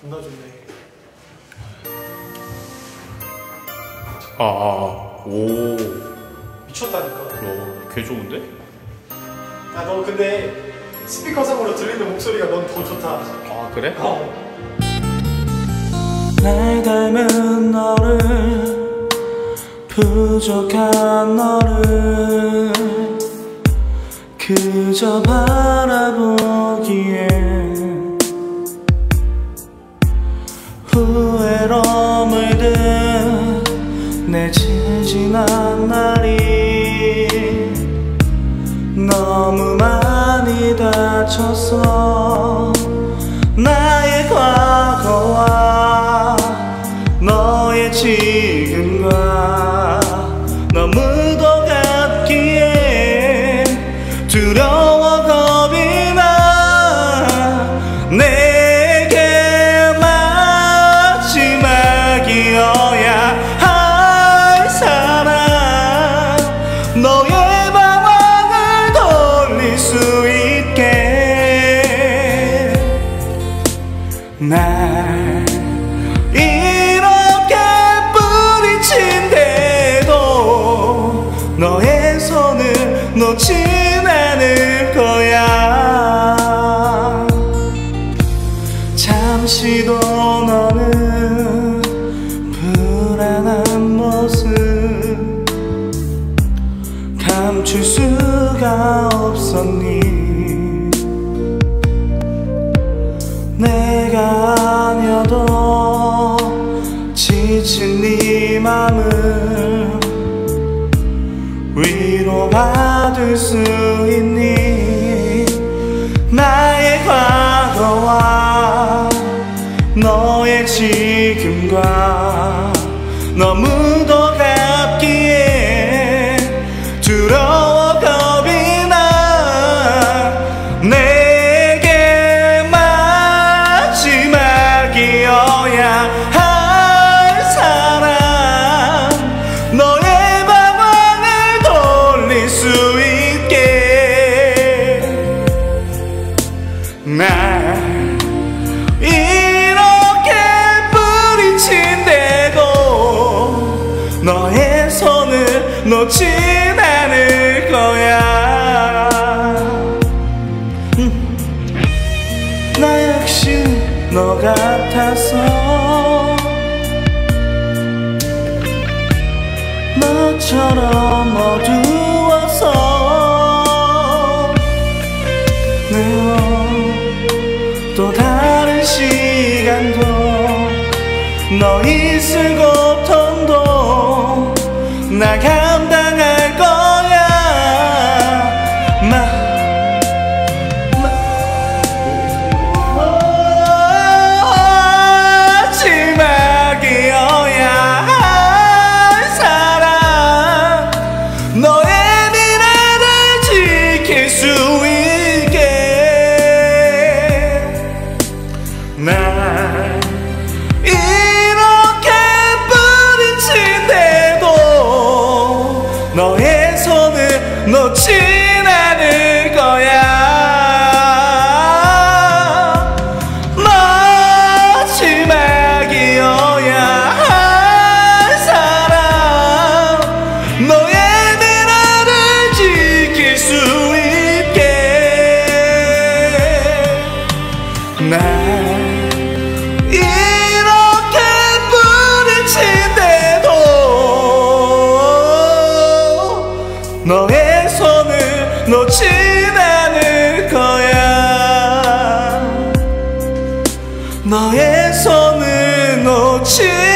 존나 좋네. 오. 미쳤다니까. 개 좋은데? 야, 너 근데 스피커상으로 들리는 목소리가 넌 더 좋다. 아, 그래? 날 닮은 너를, 부족한 너를 그저 바라보기엔 후회로 물든 내 지지난 날이 너무 많이 다쳤어. 나의 과거와 너의 지금과 너무도 같기에 두려워 겁이 나. 내게 마지막이어야 할 사람, 너의 방황을 돌릴 수 있게. 날 이렇게 뿌리친데도 너의 손을 놓진 않을 거야. 잠시도 너는 불안한 모습 감출 수가 없었니. 내가 아니어도 지친 네 맘을 위로받을 수 있니. 나의 과거와 너의 지금과 너무도 같기에 두려워 겁이 나. 내게 마지막이어야 할 사람, 너의 방황을 돌릴 수 있게. 날 이렇게 뿌리친데도 너의 손을 놓진 않을 거야. 나 역시 너 같았어. 너처럼 어두워서 또 다른 시간도 너 있을 고통도 나 감당할 거야. 마지막이어야 할 사람, 너의 미래를 지킬 수 있게. 날 이렇게 뿌리친데도 너의 손을 놓진 않을 거야. 마지막이어야 할 사람, 너의 미래를 지킬 수 있게. 날 이렇게 뿌리친데도 너의 손을 놓진 않을 거야. 너의 손을 놓지